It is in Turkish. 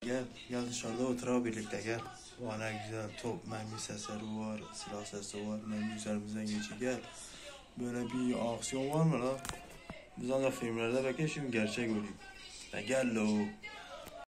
Gel dışarıda oturalım birlikte gel. Valla güzel top, mermi sesleri var, silah sesi var, mermi üzerimizden geçiyor gel. Böyle bir aksiyon var mı lan? Biz ancak filmlerde belki şimdi gerçek oluyor. Gel lo.